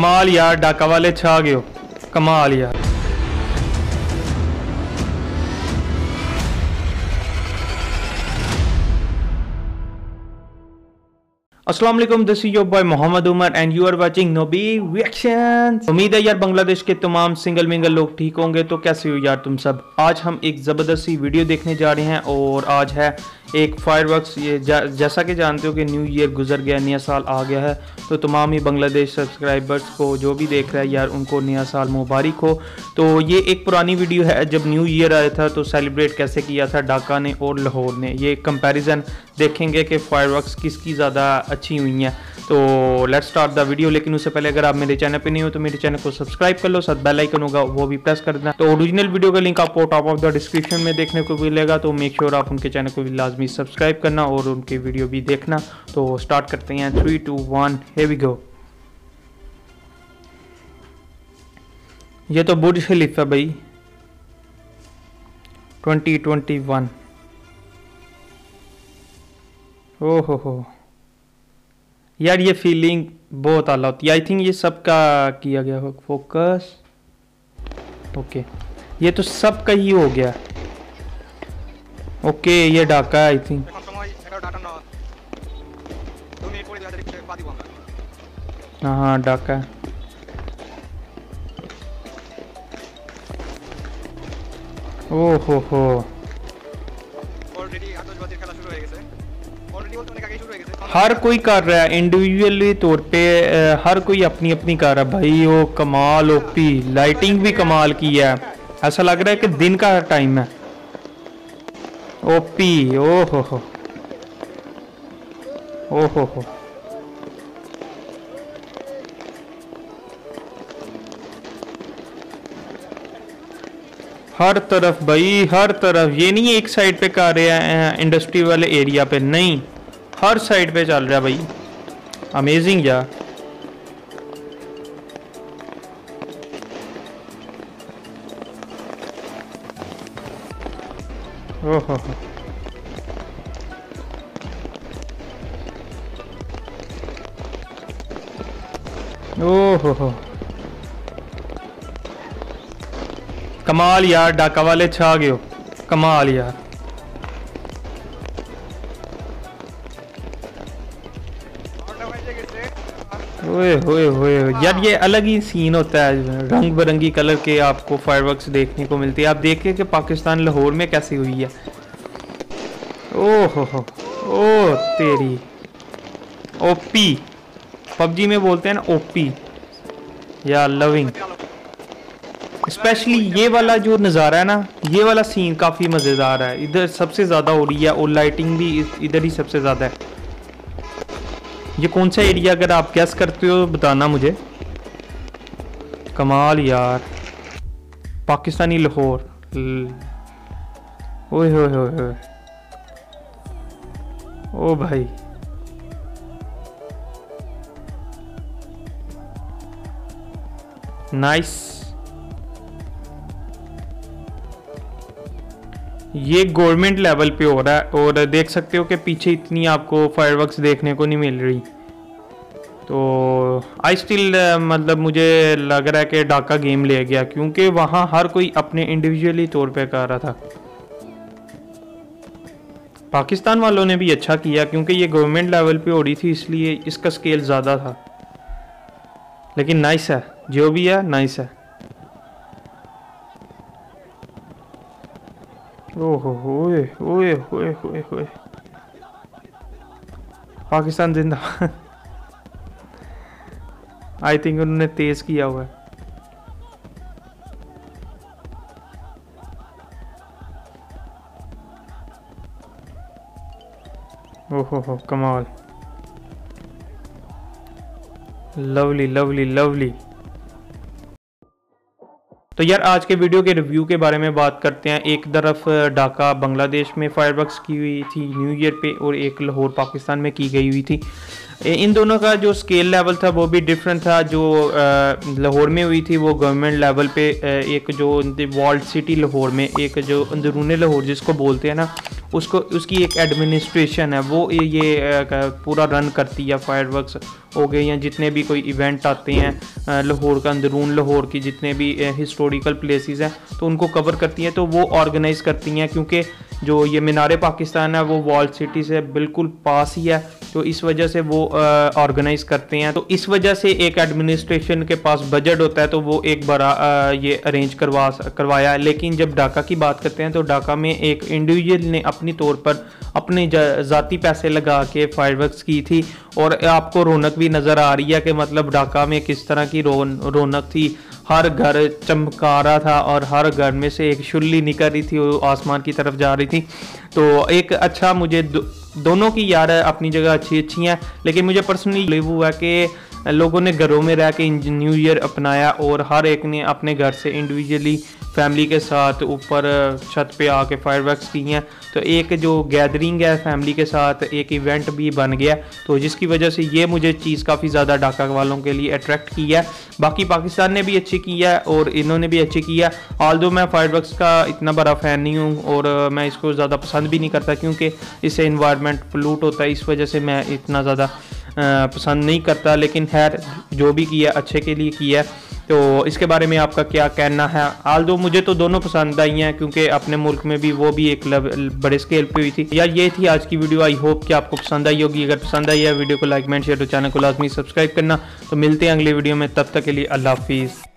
कमाल यार, ढाका वाले छा गए हो, कमाल यार। अस्सलाम वालेकुम, this is your boy Mohammad Umar and you are watching Nobi reactions. उम्मीद है यार बांग्लादेश के तमाम सिंगल मिंगल लोग ठीक होंगे। तो कैसे हो यार तुम सब। आज हम एक ज़बरदस्त सी वीडियो देखने जा रहे हैं और आज है एक फायरवर्क्स। ये जैसा कि जानते हो कि न्यू ईयर गुजर गया, नया साल आ गया है, तो तमाम ही बांग्लादेश सब्सक्राइबर्स को जो भी देख रहा है यार उनको नया साल मुबारक हो। तो ये एक पुरानी वीडियो है, जब न्यू ईयर आया था तो सेलिब्रेट कैसे किया था ढाका ने और लाहौर ने। ये कंपैरिजन देखेंगे कि फायरवर्क्स किसकी ज़्यादा अच्छी हुई हैं। तो लेट्स स्टार्ट द वीडियो। लेकिन उससे पहले अगर आप मेरे चैनल पे नहीं हो तो मेरे चैनल को सब्सक्राइब कर लो, साथ बेल आइकन होगा वो भी प्रेस कर देना। तो ओरिजिनल वीडियो का लिंक आपको टॉप ऑफ द डिस्क्रिप्शन में देखने को मिलेगा, तो मेक श्योर आप उनके चैनल को भी लाजमी सब्सक्राइब करना और उनकी वीडियो भी देखना। तो स्टार्ट करते हैं, 3 2 1 हियर वी गो। ये तो बुर्ज खलीफा भाई 2021। ओहो हो यार, ये फीलिंग बहुत आला होती है। आई थिंक ये सबका किया गया हो फोकस। ओके, ये तो सबका ही हो गया। ओके, ये ढाका है आई थिंक। हाँ ढाका है। ओहो हो, हर कोई कर रहा है इंडिविजुअली तौर पे, हर कोई अपनी अपनी कर रहा है भाई। ओ कमाल, ओपी लाइटिंग भी कमाल की है, ऐसा लग रहा है कि दिन का टाइम है। ओपी, ओहो हो, ओहो हो। हर तरफ भाई, हर तरफ। ये नहीं एक साइड पे कर रहे हैं इंडस्ट्री वाले एरिया पे, नहीं हर साइड पे चल रहा है भाई। अमेजिंग यार। ओहो ओहो हो, कमाल यार, ढाका वाले छा गए हो, कमाल यार। ओए होए होए यार, ये अलग ही सीन होता है, रंग बिरंगी कलर के आपको फायरवर्क्स देखने को मिलती है। आप देखिए कि पाकिस्तान लाहौर में कैसी हुई है। ओहो हो, ओ तेरी ओपी, पबजी में बोलते हैं ना ओपी या लविंग। स्पेशली ये वाला जो नज़ारा है ना, ये वाला सीन काफ़ी मज़ेदार है। इधर सबसे ज़्यादा हो रही है और लाइटिंग भी इधर ही सबसे ज़्यादा है। ये कौन सा एरिया, अगर आप गैस करते हो बताना मुझे। कमाल यार, पाकिस्तानी लाहौर। ओए होए होए, ओ भाई नाइस। ये गवर्नमेंट लेवल पे हो रहा है और देख सकते हो कि पीछे इतनी आपको फायरवर्क्स देखने को नहीं मिल रही। तो आई स्टिल मतलब मुझे लग रहा है कि ढाका गेम ले गया, क्योंकि वहाँ हर कोई अपने इंडिविजुअली तौर पे कर रहा था। पाकिस्तान वालों ने भी अच्छा किया क्योंकि ये गवर्नमेंट लेवल पे हो रही थी, इसलिए इसका स्केल ज़्यादा था। लेकिन नाइस है, जो भी है नाइस है। ओहो ओए ओए ओए ओए ओए, पाकिस्तान जिंदा। आई थिंक उन्होंने तेज किया हुआ है। ओहो हो, कमाल, लवली लवली लवली। तो यार आज के वीडियो के रिव्यू के बारे में बात करते हैं। एक तरफ ढाका बांग्लादेश में फायरवर्क्स की हुई थी न्यू ईयर पे और एक लाहौर पाकिस्तान में की गई हुई थी। इन दोनों का जो स्केल लेवल था वो भी डिफरेंट था। जो लाहौर में हुई थी वो गवर्नमेंट लेवल पे, एक जो वॉल्ड सिटी लाहौर में एक जो अंदरून लाहौर जिसको बोलते हैं ना, उसकी एक एडमिनिस्ट्रेशन है, वो ये पूरा रन करती है। फायरवर्क्स हो गए या जितने भी कोई इवेंट आते हैं लाहौर का, अंदरून लाहौर की जितने भी हिस्टोरिकल प्लेसेस हैं तो उनको कवर करती हैं, तो वो ऑर्गेनाइज़ करती हैं। क्योंकि जो ये मीनार पाकिस्तान है वो वॉल्ड सिटी से बिल्कुल पास ही है, तो इस वजह से वो ऑर्गेनाइज करते हैं। तो इस वजह से एक एडमिनिस्ट्रेशन के पास बजट होता है तो वो एक बड़ा ये अरेंज करवाया है। लेकिन जब ढाका की बात करते हैं तो ढाका में एक इंडिविजुअल ने अपनी तौर पर अपने ज़ाती पैसे लगा के फायरवर्क्स की थी, और आपको रौनक भी नज़र आ रही है कि मतलब ढाका में किस तरह की रौनक थी। हर घर चमका रहा था और हर घर में से एक शुल्ली निकल रही थी, वो आसमान की तरफ जा रही थी। तो एक अच्छा मुझे दोनों की यार अपनी जगह अच्छी हैं, लेकिन मुझे पर्सनली हुआ कि लोगों ने घरों में रह के न्यू ईयर अपनाया और हर एक ने अपने घर से इंडिविजुअली फैमिली के साथ ऊपर छत पे आके फायरवर्क्स की हैं। तो एक जो गैदरिंग है फैमिली के साथ, एक इवेंट भी बन गया, तो जिसकी वजह से ये मुझे चीज़ काफ़ी ज़्यादा ढाका वालों के लिए अट्रैक्ट की है। बाकी पाकिस्तान ने भी अच्छी की है और इन्होंने भी अच्छी की है। ऑल्दो मैं फायरवर्क्स का इतना बड़ा फ़ैन नहीं हूँ और मैं इसको ज़्यादा पसंद भी नहीं करता, क्योंकि इससे इन्वायरमेंट पोल्यूट होता है, इस वजह से मैं इतना ज़्यादा पसंद नहीं करता। लेकिन खैर जो भी किया अच्छे के लिए किया। तो इसके बारे में आपका क्या कहना है? आल्दो मुझे तो दोनों पसंद आई हैं, क्योंकि अपने मुल्क में भी वो भी एक बड़े स्केल पे हुई थी। यार ये थी आज की वीडियो, आई होप कि आपको पसंद आई होगी। अगर पसंद आई है वीडियो को लाइक, कमेंट, शेयर और चैनल को लाजमी सब्सक्राइब करना। तो मिलते हैं अगली वीडियो में, तब तक के लिए अल्लाह हाफिज़।